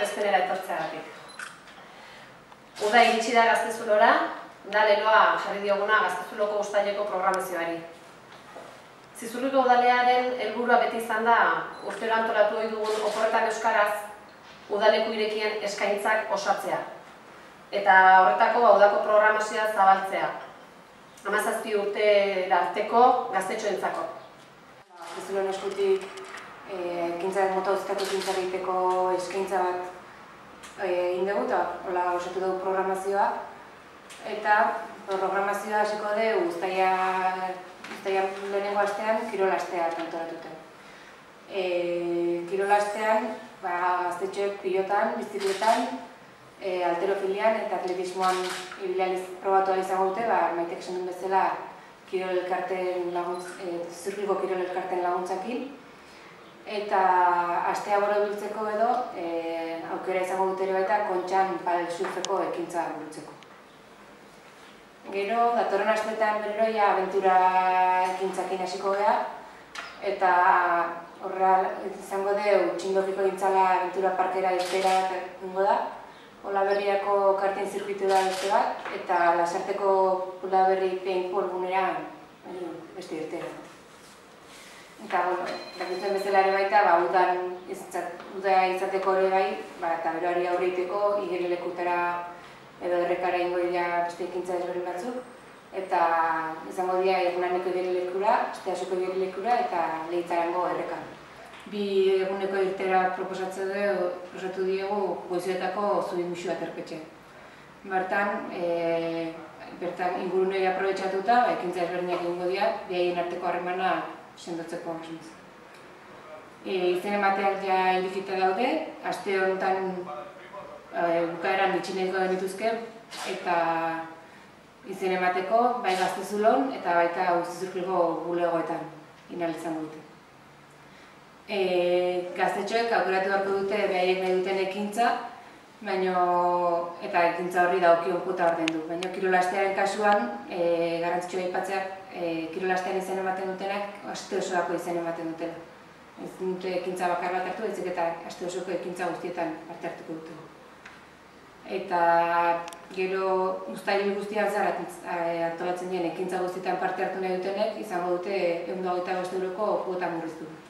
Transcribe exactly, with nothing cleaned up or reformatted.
aurkezpenera etortzeagatik. Uda iritsi da Gaztezulora, da leloa jarri dioguna Gaztezuloko uztaileko programazioari. Zizurriko udalearen helburua beti izan da urtero antolatu ohi dugun oporretan euskaraz udaleku irekien eskaintzak osatzea. Eta horretako udako programazioa zabaltzea. Hamazazpi urte arteko gaztetxoentzako. Gaztezuloan eskutik ekintza mota guztietako ekintza egiteko eskaintza bat egin dugu eta hola osatu dugu programazioa. Eta programazioa hasiko dugu uztaila lehenengo astean kirol astea antolatuten. Kirol astean gaztetxoek pilotan, bizikletan, alterofilian eta atletismoan ibilializ probatu ahal izango dute, Maitek esan duen bezala kirol elkarten laguntz, Zizurriko kirol elkarten laguntzakin. Eta astea borobiltzeko edo aukera izango dut ere baita kontxan padel surfeko ekintza burutzeko. Gero, datorren asteetan berriro ja abentura ekintzakin hasiko geha eta horra izango dugu txindokiko gintzala abentura parkera iztera egingo da. Olaberriako karten zirkuitu da beste bat eta Lasarteko Olaberri paintball gunera beste irtera. Eta, bueno, dakizuen bezala ere baita, uda izateko ere bai, eta beroari aurreiteko, igerilekutara edo errekara ingo dira beste ekintza desberdin batzuk. Eta izango dira egunaneko igerilekura, asteasuko igerilekura eta lehitzarango errekan. Bi eguneko irtera proposatu diegu goizuetako zubi musua terpetxe. Bertan, ingurunei aprobetxatuta, ekintza desberdinak egingo dira, bihaien arteko harremana sendotzeko asmoz. Izen emateak ja irekita daude, aste honetan bukaeran itxineiko genituzke eta izen emateko bai Gaztezulon eta baita Zizurriko bulegoetan inal izango dute. Gaztetxoek aukeratu beharko dute behaiek nahi duten ekintza, eta ekintza horri dagokion kuota ordaindu. Baina kirolastearen kasuan, garrantzitsua aipatzeak, kirolastean izen ematen dutenak, aste osoako izen ematen dutela. Ez dute ekintza bakar bat hartu, ez eta aste osoko ekintza guztietan parte hartuko dute. Eta gero uztail guztian zara antolatzen dien ekintza guztietan parte hartu nahi dutenek, izango dute ehun eta hogeita bost euroko kuota murriztu.